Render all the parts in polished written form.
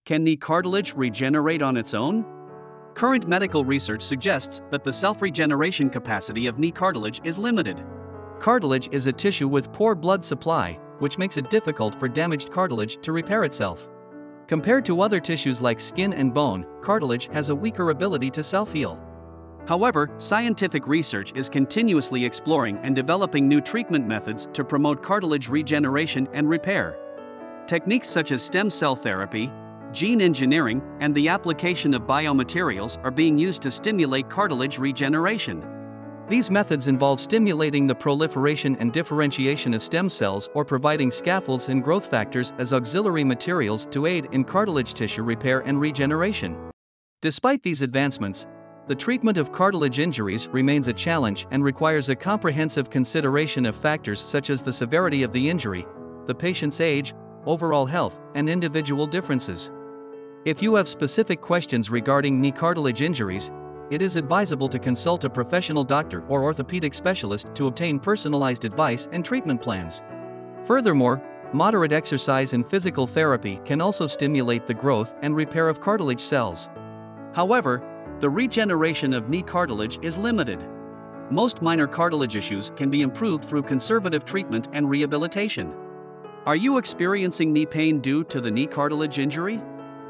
Can knee cartilage regenerate on its own? Current medical research suggests that the self-regeneration capacity of knee cartilage is limited. Cartilage is a tissue with poor blood supply, which makes it difficult for damaged cartilage to repair itself. Compared to other tissues like skin and bone, cartilage has a weaker ability to self-heal. However, scientific research is continuously exploring and developing new treatment methods to promote cartilage regeneration and repair. Techniques such as stem cell therapy, gene engineering, and the application of biomaterials are being used to stimulate cartilage regeneration. These methods involve stimulating the proliferation and differentiation of stem cells or providing scaffolds and growth factors as auxiliary materials to aid in cartilage tissue repair and regeneration. Despite these advancements, the treatment of cartilage injuries remains a challenge and requires a comprehensive consideration of factors such as the severity of the injury, the patient's age, overall health, and individual differences. If you have specific questions regarding knee cartilage injuries, it is advisable to consult a professional doctor or orthopedic specialist to obtain personalized advice and treatment plans. Furthermore, moderate exercise and physical therapy can also stimulate the growth and repair of cartilage cells. However, the regeneration of knee cartilage is limited. Most minor cartilage issues can be improved through conservative treatment and rehabilitation. Are you experiencing knee pain due to the knee cartilage injury?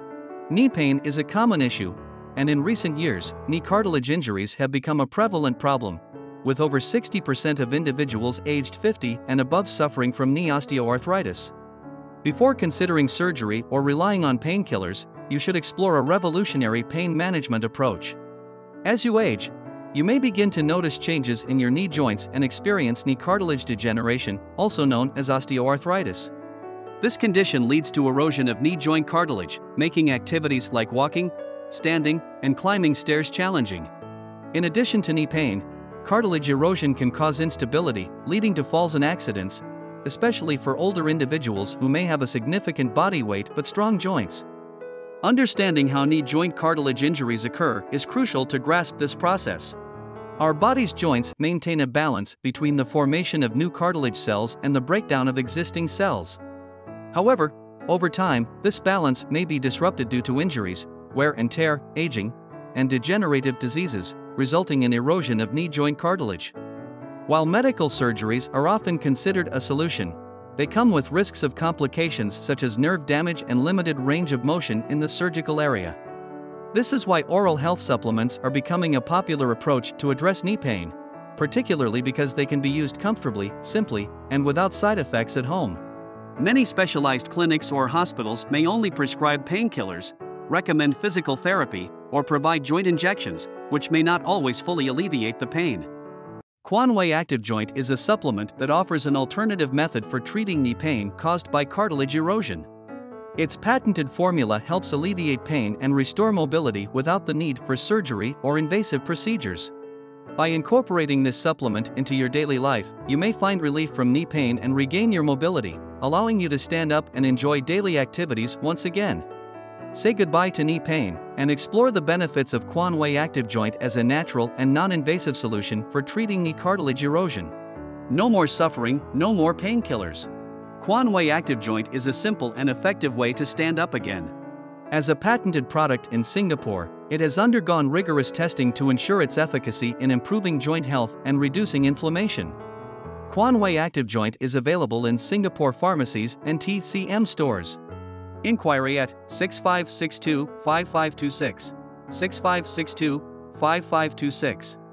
Knee pain is a common issue, and in recent years, knee cartilage injuries have become a prevalent problem, with over 60% of individuals aged 50 and above suffering from knee osteoarthritis. Before considering surgery or relying on painkillers, you should explore a revolutionary pain management approach. As you age, you may begin to notice changes in your knee joints and experience knee cartilage degeneration, also known as osteoarthritis. This condition leads to erosion of knee joint cartilage, making activities like walking, standing, and climbing stairs challenging. In addition to knee pain, cartilage erosion can cause instability, leading to falls and accidents, especially for older individuals who may have a significant body weight but strong joints. Understanding how knee joint cartilage injuries occur is crucial to grasp this process. Our body's joints maintain a balance between the formation of new cartilage cells and the breakdown of existing cells. However, over time, this balance may be disrupted due to injuries, wear and tear, aging, and degenerative diseases, resulting in erosion of knee joint cartilage. While medical surgeries are often considered a solution, they come with risks of complications such as nerve damage and limited range of motion in the surgical area. This is why oral health supplements are becoming a popular approach to address knee pain, particularly because they can be used comfortably, simply, and without side effects at home. Many specialized clinics or hospitals may only prescribe painkillers, recommend physical therapy, or provide joint injections, which may not always fully alleviate the pain. Quanway Active Joint is a supplement that offers an alternative method for treating knee pain caused by cartilage erosion. Its patented formula helps alleviate pain and restore mobility without the need for surgery or invasive procedures. By incorporating this supplement into your daily life, you may find relief from knee pain and regain your mobility, allowing you to stand up and enjoy daily activities once again. Say goodbye to knee pain and explore the benefits of Quanway Active Joint as a natural and non-invasive solution for treating knee cartilage erosion. No more suffering, no more painkillers. Quanway Active Joint is a simple and effective way to stand up again. As a patented product in Singapore, it has undergone rigorous testing to ensure its efficacy in improving joint health and reducing inflammation. Quanway Active Joint is available in Singapore pharmacies and TCM stores. Inquiry at 6562-5526, 6562-5526.